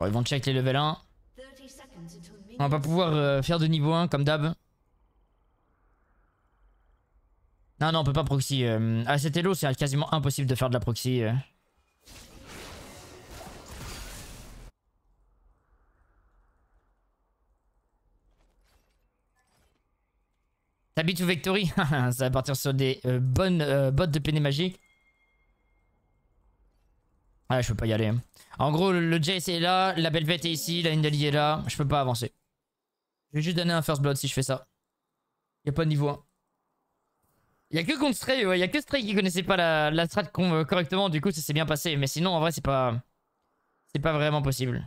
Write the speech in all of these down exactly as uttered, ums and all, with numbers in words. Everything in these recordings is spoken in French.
Bon, ils vont check les level un. On va pas pouvoir euh, faire de niveau un comme d'hab. Non, non, on peut pas proxy. Euh, à cet elo, c'est quasiment impossible de faire de la proxy. Euh. T'habites ou Victory? Ça va partir sur des euh, bonnes euh, bottes de peiné magique. Ah, je peux pas y aller. Hein. En gros, le, le Jace est là, la Belvette est ici, la Nidalee est là. Je peux pas avancer. Je vais juste donner un first blood si je fais ça. Y a pas de niveau un. Y a que contre Stray, ouais, y a que Stray qui connaissait pas la, la strat correctement, du coup ça s'est bien passé. Mais sinon, en vrai, c'est pas... C'est pas vraiment possible.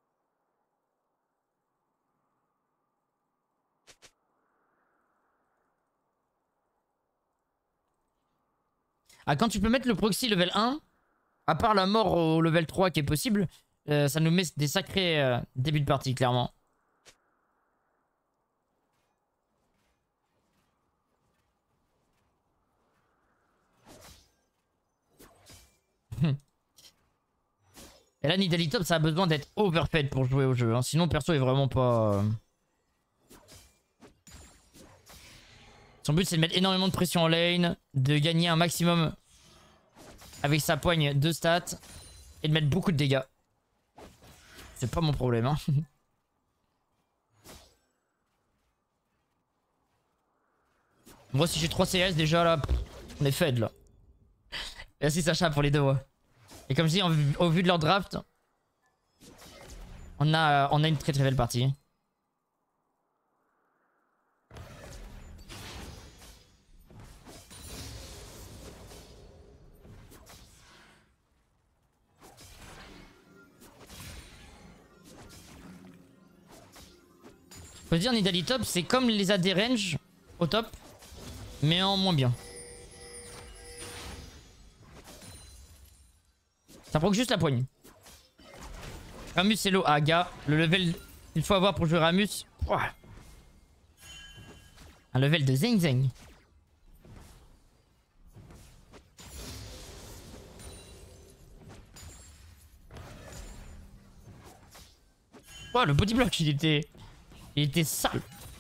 Ah, quand tu peux mettre le proxy level un, à part la mort au level trois qui est possible, euh, ça nous met des sacrés euh, débuts de partie, clairement. Et là, Nidalee top, ça a besoin d'être overfed pour jouer au jeu. Hein. Sinon, perso est vraiment pas... Euh... Son but, c'est de mettre énormément de pression en lane, de gagner un maximum avec sa poigne de stats et de mettre beaucoup de dégâts. C'est pas mon problème. Hein. Moi, si j'ai trois C S déjà, là, pff, on est fed, là. Merci Sacha pour les deux, ouais. Et comme je dis, en, au vu de leur draft, on a, on a une très très belle partie. Faut dire Nidalee top, c'est comme les A D range au top, mais en moins bien. Ça proc juste la poigne. Ramus c'est low. Ah gars, le level qu'il faut avoir pour jouer Ramus. Ouah. Un level de Zeng Zeng. Oh, le body block il était... Il était sale.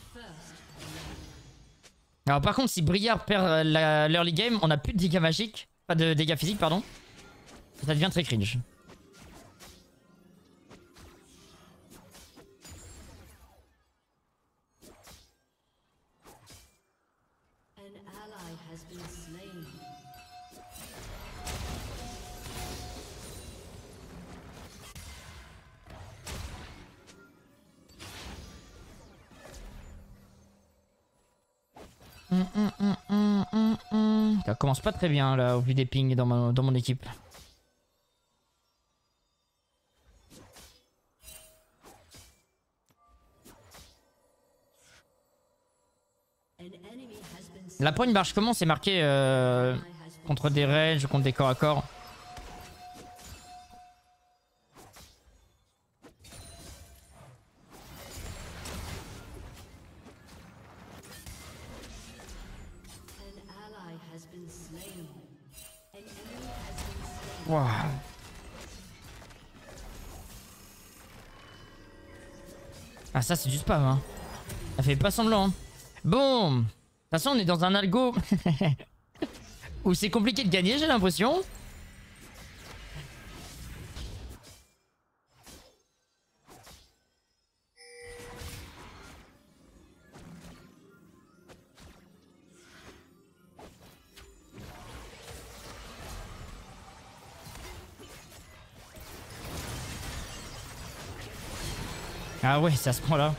Alors par contre si Briard perd l'early game, on a plus de dégâts magiques. Pas de dégâts physiques pardon. Ça devient très cringe. Hum, hum, hum, hum, hum, hum. Ça commence pas très bien là au vu des pings dans mon, dans mon équipe. La poigne marche comment? C'est marqué euh, contre des ranges, contre des corps à corps. Wow. Ah ça c'est du spam hein. Ça fait pas semblant hein. Bon. De toute façon on est dans un algo où c'est compliqué de gagner j'ai l'impression. Ah ouais, c'est à ce point-là.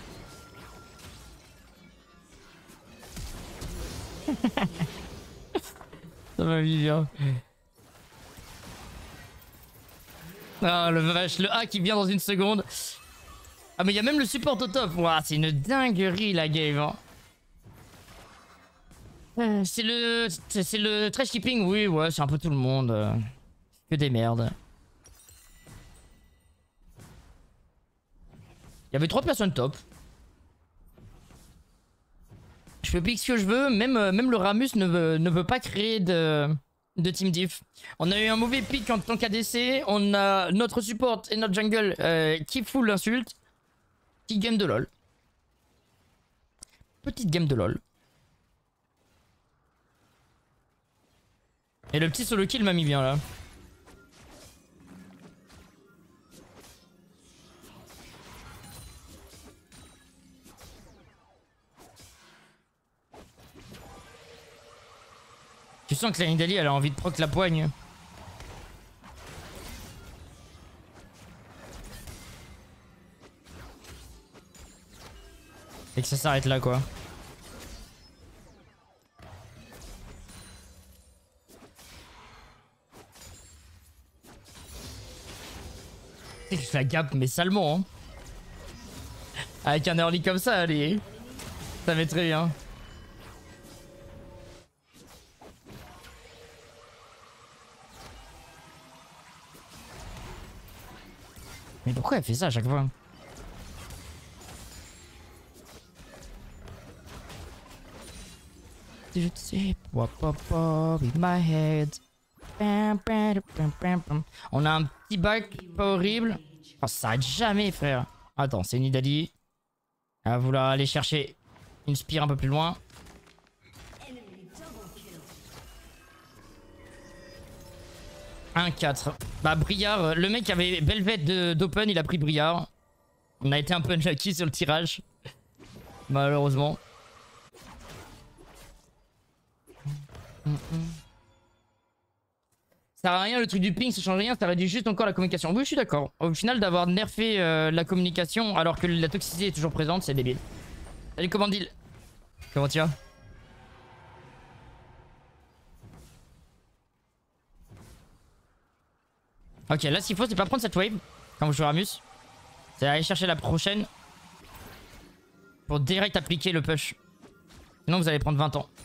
Ça m'a mis bien. Ah le vache, le A qui vient dans une seconde. Ah mais il y a même le support au top. Ouah, c'est une dinguerie la game. Hein. Euh, c'est le... C'est le trash keeping, oui, ouais, c'est un peu tout le monde. Euh, que des merdes. Il y avait trois personnes top. Je peux pique ce que je veux, même, même le Ramus ne veut, ne veut pas créer de, de Team Diff. On a eu un mauvais pick en tant qu'A D C. On a notre support et notre jungle euh, qui fout l'insulte. Petite game de LoL. Petite game de LoL. Et le petit solo kill m'a mis bien là. Tu sens que la Nidalee elle a envie de proc la poigne. Et que ça s'arrête là quoi. C'est que je la gap mais salement hein. Avec un early comme ça, allez. Ça va très bien. Mais pourquoi elle fait ça à chaque fois? On a un petit bac pas horrible. Oh, ça s'arrête jamais, frère. Attends, c'est Nidalee. Elle va vouloir aller chercher une spire un peu plus loin. un quatre. Bah, Briard, le mec avait Belvet d'open, il a pris Briard. On a été un peu unlucky sur le tirage. Malheureusement. Ça sert à rien le truc du ping, ça change rien, ça réduit juste encore la communication. Oui, je suis d'accord. Au final, d'avoir nerfé euh, la communication alors que la toxicité est toujours présente, c'est débile. Salut, comment deal? Comment tu vas? Ok, là, ce qu'il faut, c'est pas prendre cette wave quand vous jouez Ramus. C'est aller chercher la prochaine pour direct appliquer le push. Sinon, vous allez prendre vingt ans.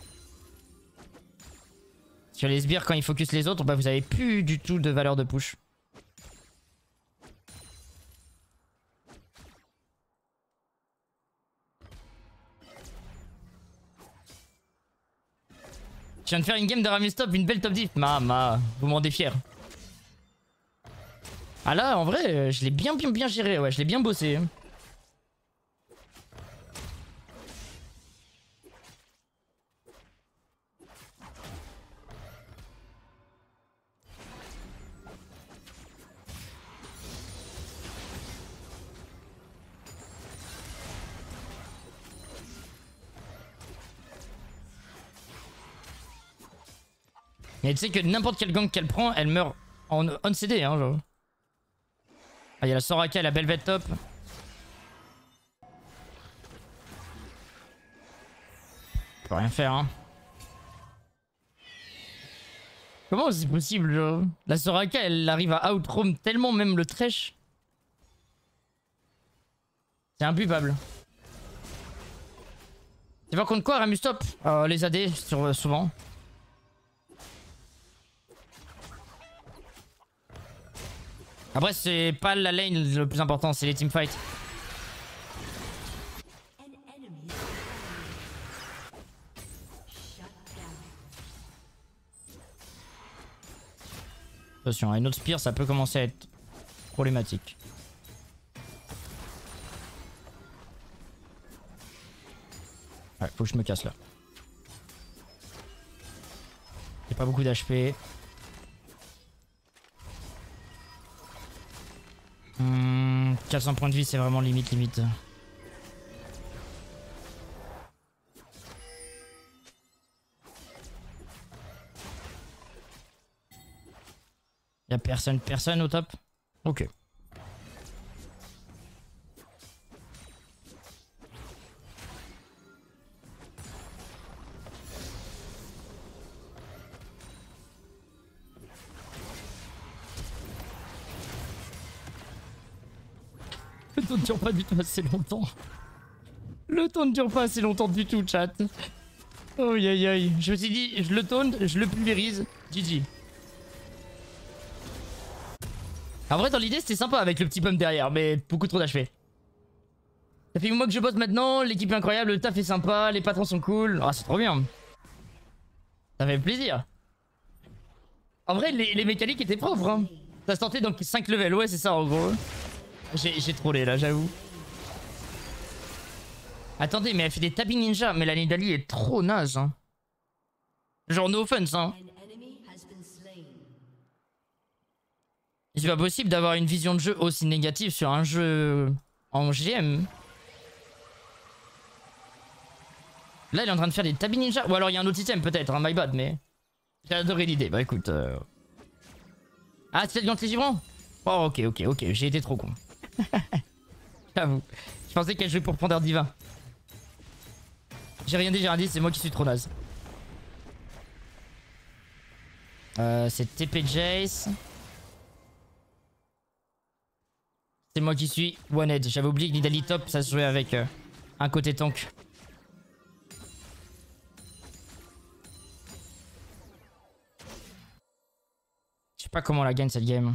Sur les sbires, quand ils focus les autres, bah vous avez plus du tout de valeur de push. Je viens de faire une game de Ramus top, une belle top diff. Mama, vous m'en rendez fier. Ah là, en vrai, je l'ai bien, bien, bien géré. Ouais, je l'ai bien bossé. Mais tu sais que n'importe quel gank qu'elle prend, elle meurt en on-C D, hein, genre. Ah, il y a la Soraka et la Belvet top. On peut rien faire, hein. Comment c'est possible, genre? La Soraka, elle arrive à outroam tellement même le Thresh. C'est imbuvable. Tu vas contre quoi, Ramus top? euh, Les A D, sur, souvent. Après, c'est pas la lane le plus important, c'est les teamfights. Attention, une autre spear, ça peut commencer à être problématique. Ouais, faut que je me casse là. J'ai pas beaucoup d'H P. Hmm, quatre cents points de vie, c'est vraiment limite, limite. Y'a personne, personne au top? Ok. Le temps ne dure pas du tout assez longtemps. Le temps ne dure pas assez longtemps du tout, chat. Oh aïe aïe. Je me suis dit, je le taunt, je le pulvérise. G G. En vrai, dans l'idée, c'était sympa avec le petit pump derrière, mais beaucoup trop d'H P. Ça fait une mois que je bosse maintenant, l'équipe est incroyable, le taf est sympa, les patrons sont cool. Ah, c'est trop bien. Ça fait plaisir. En vrai, les, les mécaniques étaient propres. Hein. Ça sortait donc cinq levels. Ouais, c'est ça en gros. J'ai trollé là, j'avoue. Attendez, mais elle fait des tapping ninja. Mais la Nidalee est trop naze. Hein. Genre no offense. Hein. C'est pas possible d'avoir une vision de jeu aussi négative sur un jeu en G M. Là, il est en train de faire des tapping ninja. Ou alors il y a un autre item peut-être, hein, my bad, mais... J'ai adoré l'idée. Bah écoute... Euh... Ah, c'est le gantelet givrant. Oh, ok, ok, ok. J'ai été trop con. J'avoue. Je pensais qu'elle jouait pour Pandar Divin. J'ai rien dit, j'ai rien dit. C'est moi qui suis trop naze. Euh, c'est T P Jace. C'est moi qui suis One Head. J'avais oublié que Nidalee top, ça se jouait avec euh, un côté tank. Je sais pas comment on la gagne cette game.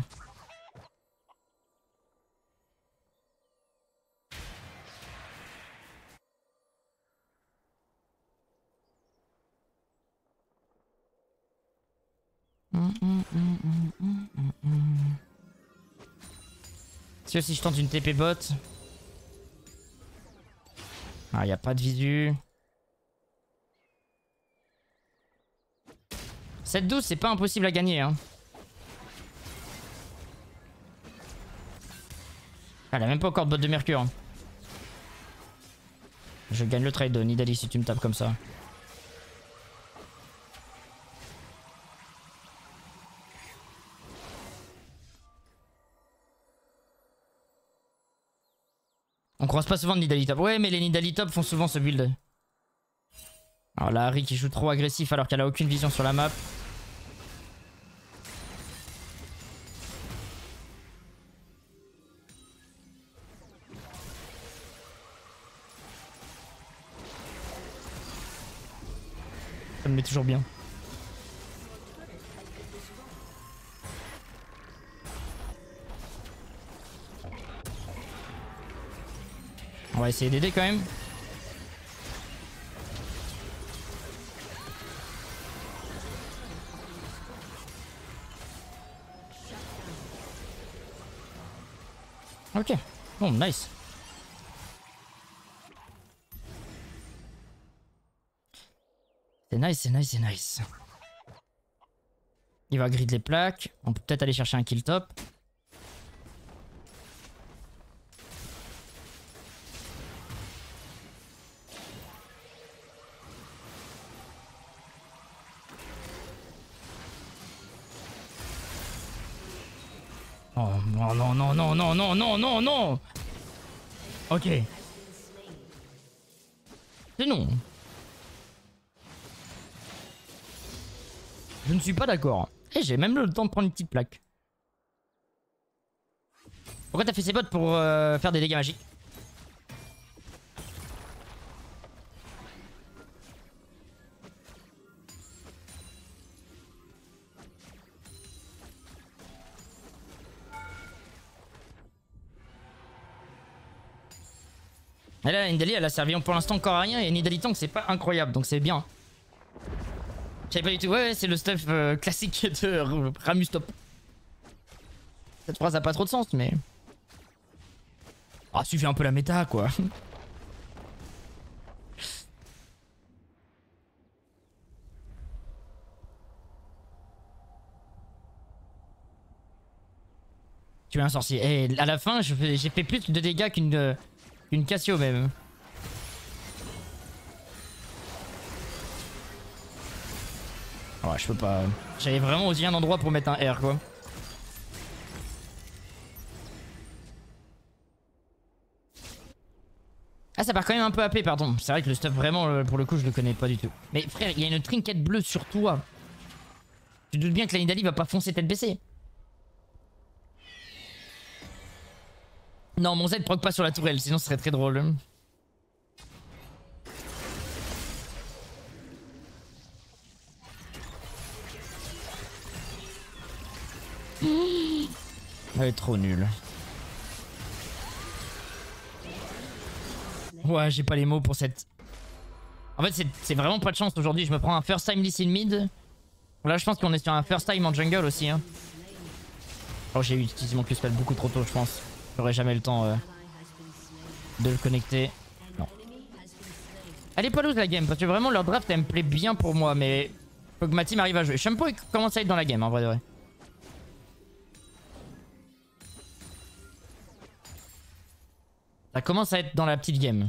Mm, mm, mm, mm, mm, mm. Si aussi je tente une T P bot. Ah, y a pas de visu. sept douze, c'est pas impossible à gagner. Hein. Elle a même pas encore de bot de mercure. Hein. Je gagne le trade de Nidalee si tu me tapes comme ça. On croise pas souvent de Nidalee top. Ouais, mais les Nidalee top font souvent ce build. Alors là, Harry qui joue trop agressif alors qu'elle a aucune vision sur la map. Ça me met toujours bien. On va essayer d'aider quand même. Ok. Bon, nice. C'est nice, c'est nice, c'est nice. Il va grid les plaques. On peut peut-être aller chercher un kill top. Oh non, non, non, non, non, non, non, non, non. Ok. C'est non. Je ne suis pas d'accord. Et j'ai même le temps de prendre une petite plaque. Pourquoi t'as fait ces bots pour euh, faire des dégâts magiques? Et là, Nidalee, elle a servi pour l'instant encore à rien. Et Nidalee tank, c'est pas incroyable. Donc c'est bien. Je savais pas du tout. Ouais, ouais c'est le stuff euh, classique de Ramus top. Cette phrase a pas trop de sens, mais... Ah, suffit un peu la méta, quoi. Tu es un sorcier. Et à la fin, j'ai fait plus de dégâts qu'une qu'une Cassio même. Ouais, je peux pas. J'avais vraiment aussi un endroit pour mettre un R, quoi. Ah, ça part quand même un peu A P, pardon. C'est vrai que le stuff, vraiment, pour le coup, je le connais pas du tout. Mais frère, il y a une trinket bleue sur toi. Tu te doutes bien que la Nidalee va pas foncer tête baissée. Non, mon Z proc pas sur la tourelle, sinon ce serait très drôle. Elle est trop nulle. Ouais, j'ai pas les mots pour cette... En fait, c'est vraiment pas de chance aujourd'hui. Je me prends un first time listen mid. Là, je pense qu'on est sur un first time en jungle aussi. Hein. Oh, j'ai utilisé mon Q-spell beaucoup trop tôt, je pense. J'aurais jamais le temps euh, de le connecter. Non. Elle est pas loose la game, parce que vraiment leur draft elle me plaît bien pour moi, mais faut que ma team arrive à jouer. Shampoo il commence à être dans la game en vrai de vrai. Ça commence à être dans la petite game.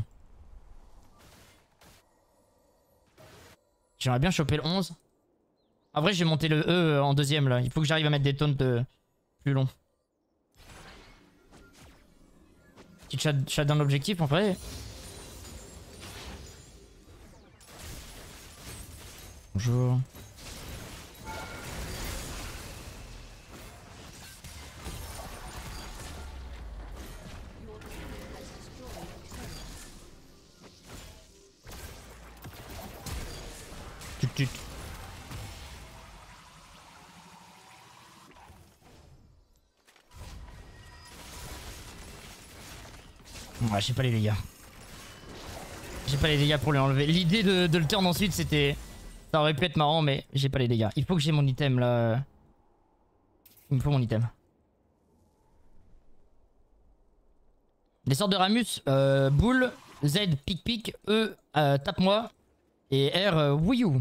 J'aimerais bien choper le onze. En vrai, j'ai monté le E en deuxième là. Il faut que j'arrive à mettre des taunts de... plus longs. Petit chat, chat d'un objectif en vrai. Bonjour. Tut tut. Ouais, j'ai pas les dégâts. J'ai pas les dégâts pour lui enlever. L'idée de, de le turn ensuite, c'était... Ça aurait pu être marrant, mais j'ai pas les dégâts. Il faut que j'ai mon item, là. Il me faut mon item. Les sortes de Ramus, euh, boule, Z, pic pic, E, euh, tape-moi, et R, euh, wouillou.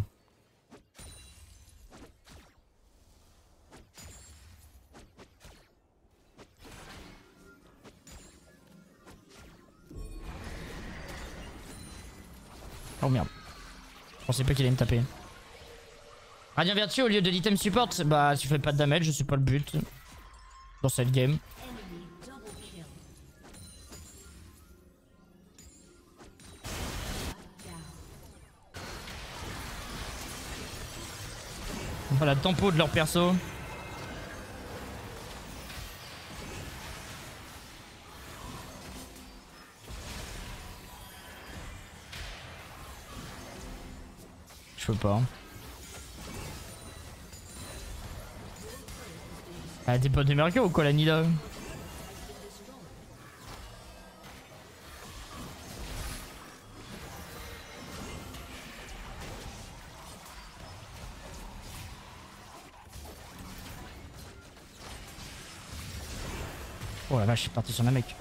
Oh merde. Je pensais pas qu'il allait me taper. Radiant Vertu au lieu de l'item support, bah tu fais pas de damage, c'est pas le but dans cette game. Voilà, tempo de leur perso. Je peux pas. Ah, t'es pas de Mercure ou quoi la Nida? Oh la vache, je suis parti sur un mec.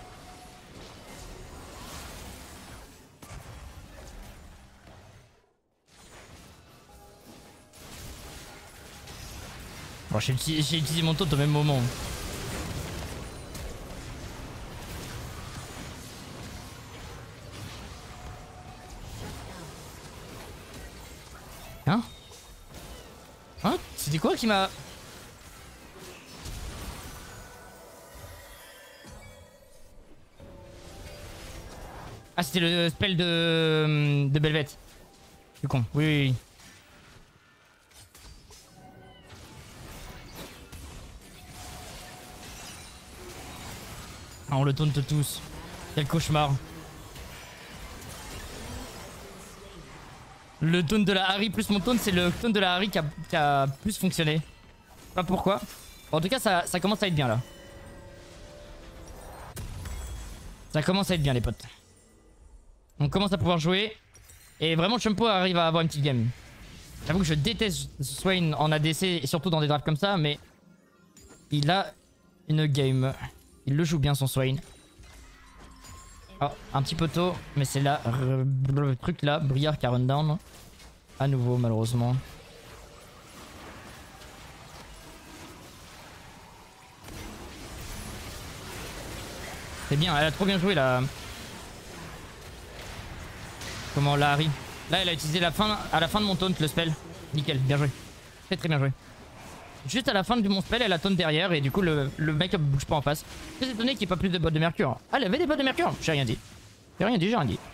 Bon, j'ai utilisé, utilisé mon taunt au même moment. Hein? Hein? C'était quoi qui m'a... Ah, c'était le spell de... de Belvet. Je suis con. Oui, oui, oui. Ah, on le taunte tous. Quel cauchemar. Le taunt de la Harry plus mon taunt, c'est le taunt de la Harry qui a, qui a plus fonctionné. Pas pourquoi. Bon, en tout cas, ça, ça commence à être bien là. Ça commence à être bien les potes. On commence à pouvoir jouer. Et vraiment, Chumpo arrive à avoir une petite game. J'avoue que je déteste Swain en A D C, et surtout dans des drafts comme ça, mais il a une game. Il le joue bien son Swain. Oh, un petit poteau, mais c'est là, le truc là, Briard qui a run down. À nouveau, malheureusement. C'est bien, elle a trop bien joué là. Comment la Harry. Là, elle a utilisé la fin, à la fin de mon taunt le spell. Nickel, bien joué. Très très bien joué. Juste à la fin de mon spell, elle a taunt derrière et du coup le, le mec bouge pas en face. Je suis étonné qu'il n'y ait pas plus de bottes de mercure. Ah, elle avait des bottes de mercure. J'ai rien dit. J'ai rien dit, j'ai rien dit.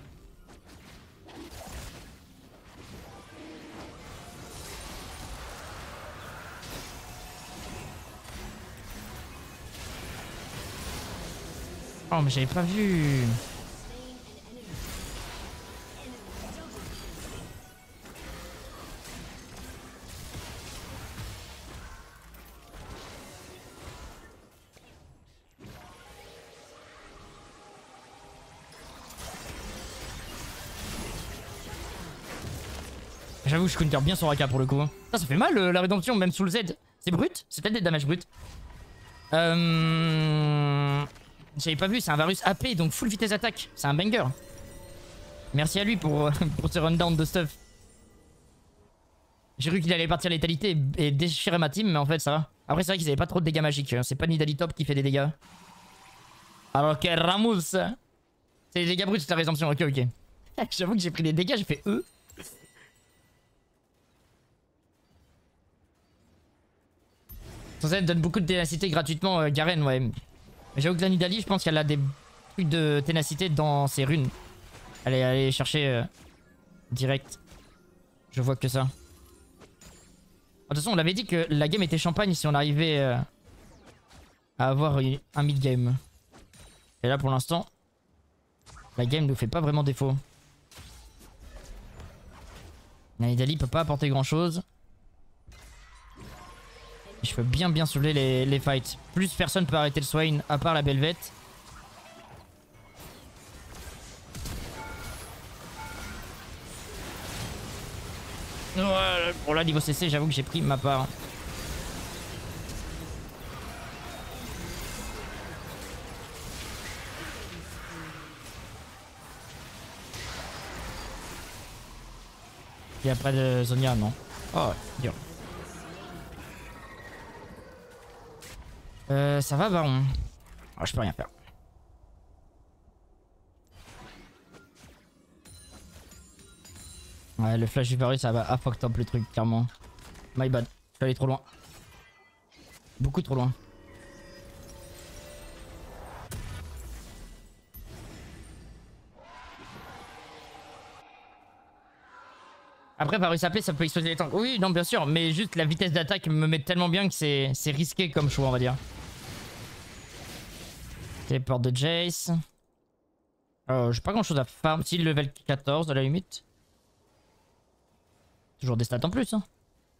Oh mais j'avais pas vu. J'avoue que je counter bien son Raka pour le coup. Ça, ça fait mal euh, la rédemption, même sous le Z. C'est brut, c'est peut-être des damages bruts. Euh... J'avais pas vu, c'est un Varus A P, donc full vitesse attaque. C'est un banger. Merci à lui pour, pour ce rundown de stuff. J'ai cru qu'il allait partir létalité et déchirer ma team, mais en fait ça va. Après c'est vrai qu'ils avaient pas trop de dégâts magiques. C'est pas Nidalee top qui fait des dégâts. Alors que Rammus, c'est les dégâts bruts de la rédemption. Ok, ok. J'avoue que j'ai pris des dégâts, j'ai fait E. Son Z donne beaucoup de ténacité gratuitement, euh, Garen, ouais. Mais j'avoue que la Nidalee, je pense qu'elle a des trucs de ténacité dans ses runes. Allez, allez chercher euh, direct. Je vois que ça. De toute façon, on l'avait dit que la game était champagne si on arrivait euh, à avoir un mid-game. Et là, pour l'instant, la game nous fait pas vraiment défaut. La Nidalee peut pas apporter grand-chose. Je peux bien bien soulever les, les fights. Plus personne peut arrêter le Swain à part la Belvette. Bon là niveau C C j'avoue que j'ai pris ma part. Et après de Zonia non. Oh dur. Euh ça va Baron. Oh, je peux rien faire. Ouais le flash du Varus ça va fucked up le truc clairement. My bad. Je suis allé trop loin. Beaucoup trop loin. Après Varus A P ça peut exploser les tanks. Oui non bien sûr mais juste la vitesse d'attaque me met tellement bien que c'est risqué comme choix on va dire. Téléport de Jace. Euh, j'ai pas grand chose à farm. Si level quatorze à la limite. Toujours des stats en plus hein.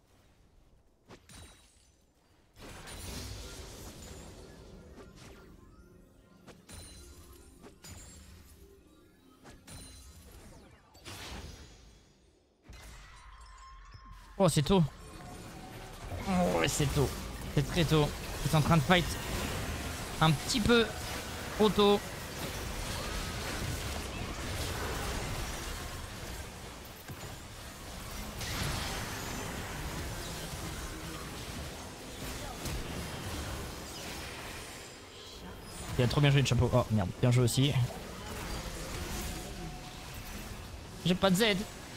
Oh c'est tôt. Oh ouais c'est tôt. C'est très tôt. Ils sont en train de fight un petit peu trop tôt. Il a trop bien joué le chapeau. Oh merde, bien joué aussi. J'ai pas de Z.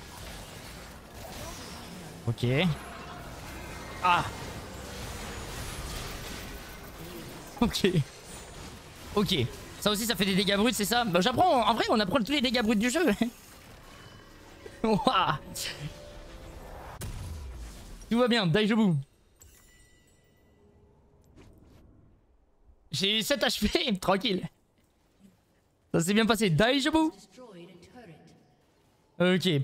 Ok. Ah. Ok. Ok. Ça aussi ça fait des dégâts bruts c'est ça? Bah j'apprends. En vrai on apprend tous les dégâts bruts du jeu. Waouh. Tout va bien, Daijobu. J'ai sept H P, tranquille. Ça s'est bien passé, Daijobu. Ok. J'ai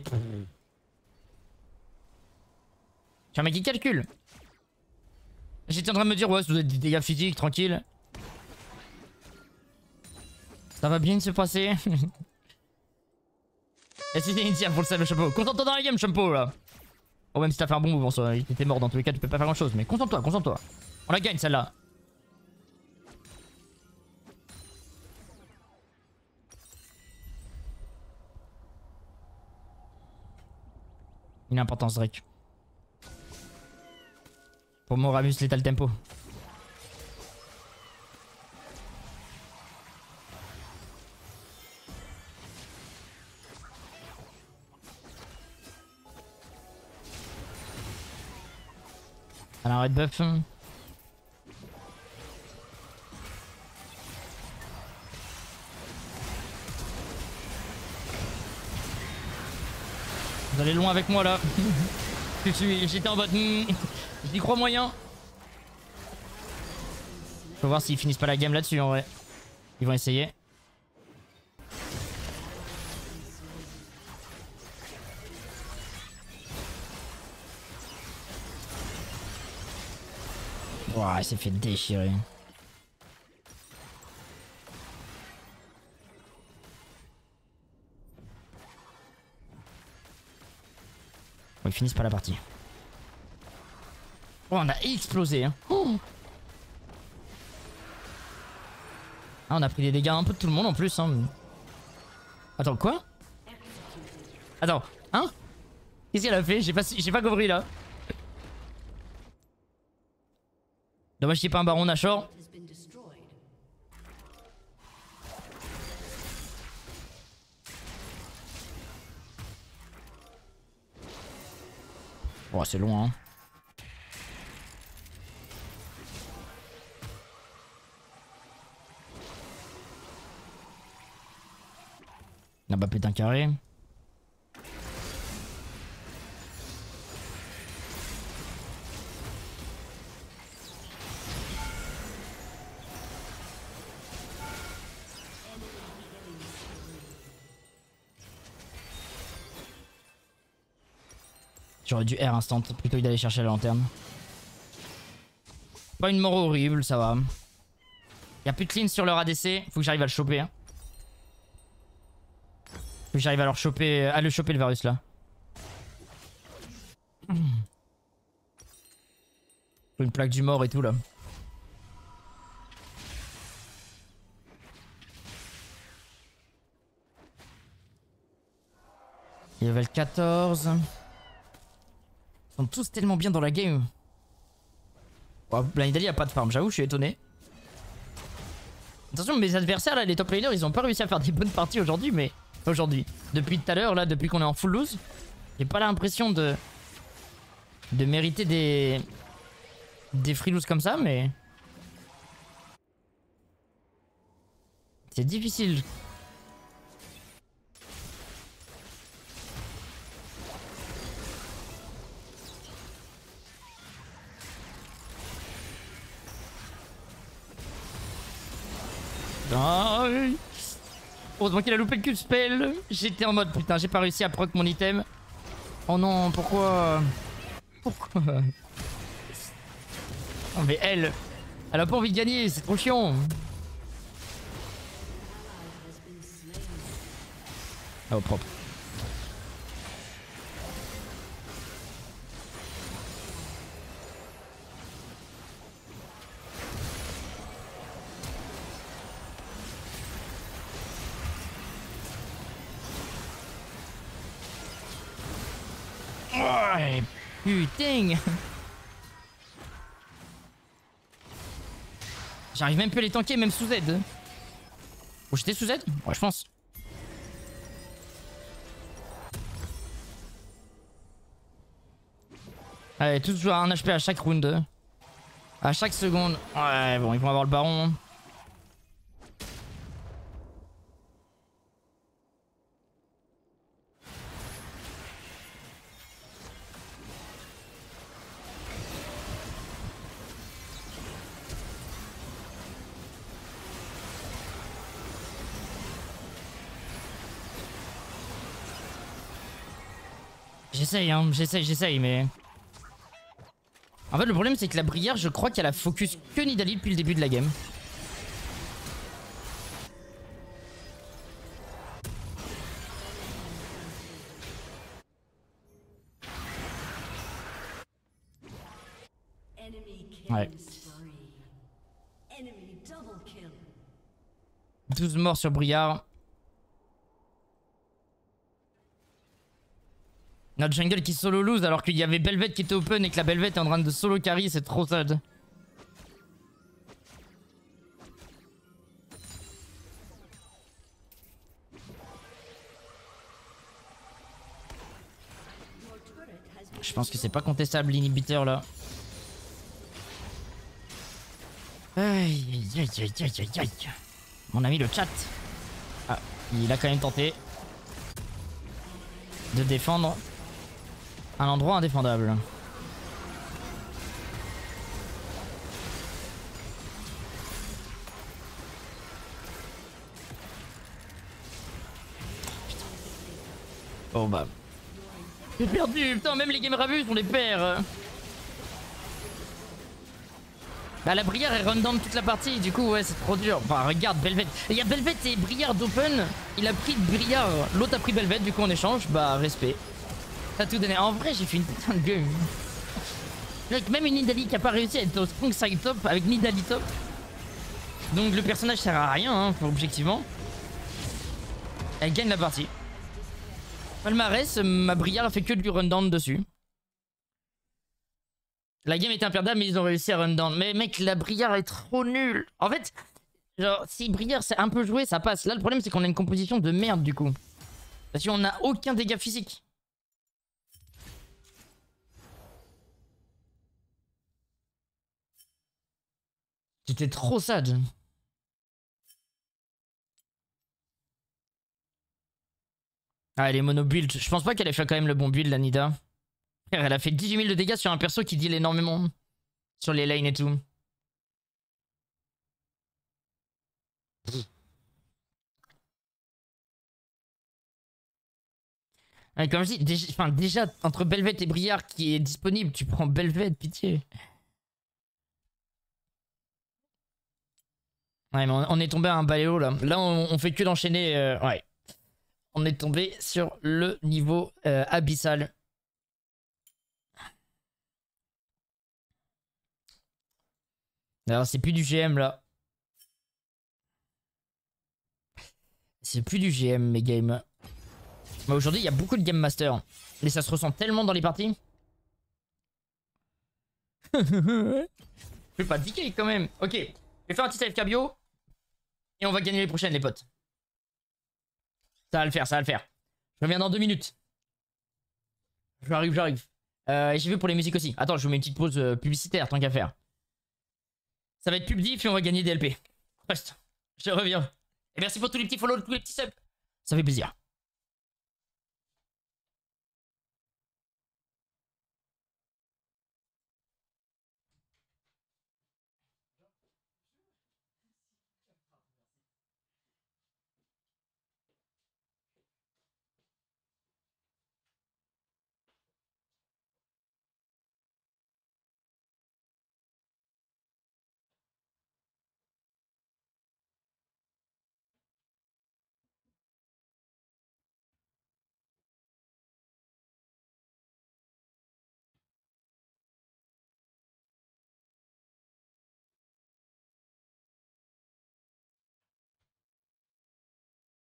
un mec qui calcule. J'étais en train de me dire, ouais, si vous avez des dégâts physiques, tranquille. Ça va bien se passer. Et c'était une pour le sale chapeau. Concentre-toi dans la game, Champo, là. Oh, même si t'as fait un bon move, bon, il était mort dans tous les cas, tu peux pas faire grand chose. Mais concentre-toi, concentre-toi. On la gagne, celle-là. Une importance, Drake. Pour mon Ramus, létal tempo. Elle a un red buff. Vous allez loin avec moi là. J'étais en mode. J'y crois moyen. Faut voir s'ils finissent pas la game là-dessus en vrai. Ils vont essayer. Ouah, il s'est fait déchirer. Bon, ils finissent pas la partie. Oh, on a explosé. Hein. Oh. Ah, on a pris des dégâts un peu de tout le monde en plus. Hein. Attends, quoi? Attends, hein? Qu'est-ce qu'elle a fait? J'ai pas, j'ai pas compris là. Dommage qu'il n'y ait pas un baron Nashor. Oh, c'est loin, hein. Ah bah putain carré. J'aurais dû R instant plutôt que d'aller chercher la lanterne. Pas une mort horrible, ça va. Y'a plus de clean sur leur A D C, faut que j'arrive à le choper. Hein. Faut que j'arrive à leur choper, à le choper le Varus là. Faut une plaque du mort et tout là. Level quatorze. Ils sont tous tellement bien dans la game. Oh, la Nidalee a pas de farm, j'avoue, je suis étonné. Attention, mes adversaires là, les top laners, ils ont pas réussi à faire des bonnes parties aujourd'hui, mais aujourd'hui. Depuis tout à l'heure, là, depuis qu'on est en full lose, j'ai pas l'impression de de mériter des des free lose comme ça, mais c'est difficile. Oh, heureusement qu'il a loupé le Q-spell. J'étais en mode putain, j'ai pas réussi à proc mon item. Oh non, pourquoi? Pourquoi? Oh mais elle, elle a pas envie de gagner, c'est trop chiant. Oh propre. Ouais, putain. J'arrive même plus à les tanker, même sous Z. Oh, j'étais sous Z? Ouais, je pense. Allez, tous jouer un H P à chaque round. À chaque seconde. Ouais, bon, ils vont avoir le baron. J'essaye, hein, j'essaye, j'essaye, mais... En fait, le problème, c'est que la Brière, je crois qu'elle a focus que Nidalee depuis le début de la game. Ouais. douze morts sur Brière. Notre jungle qui solo lose alors qu'il y avait Belvet qui était open et que la Belvet est en train de solo carry, c'est trop sad. Je pense que c'est pas contestable l'inhibiteur là. Aïe aïe aïe aïe aïe aïe. Mon ami le chat. Ah, il a quand même tenté de défendre un endroit indéfendable. Oh bah. J'ai perdu, putain, même les Game Ravus on les perd. Bah la Brière elle run down toute la partie, du coup ouais c'est trop dur. Enfin regarde Belvet. Il y a Belvet et Brière d'open. Il a pris Brière, l'autre a pris Belvet, du coup en échange, bah respect. T'as tout donné. En vrai, j'ai fait une putain de game. Mec, même une Nidalee qui a pas réussi à être au strong side top avec Nidalee top. Donc le personnage sert à rien, hein, objectivement. Elle gagne la partie. Palmarès, ma Briare a fait que du rundown dessus. La game était imperdable, mais ils ont réussi à rundown. Mais mec, la Briare est trop nulle. En fait, genre, si Briare c'est un peu joué, ça passe. Là, le problème, c'est qu'on a une composition de merde, du coup. Parce qu'on n'a aucun dégât physique. C'était trop sad. Ah, elle est mono build. Je pense pas qu'elle ait fait quand même le bon build, la Nida. Elle a fait dix-huit mille de dégâts sur un perso qui deal énormément. Sur les lanes et tout. Ouais, comme je dis, déjà, enfin, déjà, entre Belvet et Briare qui est disponible, tu prends Belvet, pitié. Ouais, mais on, on est tombé à un baléo là. Là, on, on fait que d'enchaîner. Euh, ouais. On est tombé sur le niveau euh, abyssal. Alors, c'est plus du G M là. C'est plus du G M, mes games. Mais aujourd'hui, il y a beaucoup de Game Master. Et ça se ressent tellement dans les parties. Je vais pas diquer quand même. Ok, je vais faire un petit A F K bio. Et on va gagner les prochaines, les potes. Ça va le faire, ça va le faire. Je reviens dans deux minutes. J'arrive, j'arrive. Euh, et j'y vais pour les musiques aussi. Attends, je vous mets une petite pause euh, publicitaire, tant qu'à faire. Ça va être pub diff et on va gagner des L P. Reste. Je reviens. Et merci pour tous les petits follow, tous les petits subs. Ça fait plaisir.